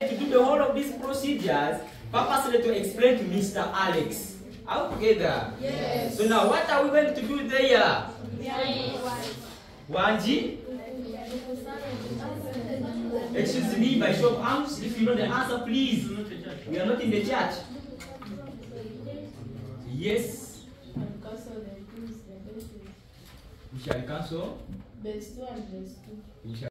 To do the whole of these procedures, purposely to explain to Mr. Alex. Are we together? Yes. So now what are we going to do there? Wanji? Excuse me, by show of arms, if you know the answer, please. We are not in the church. Yes. We shall cancel. Base 2 and base 2.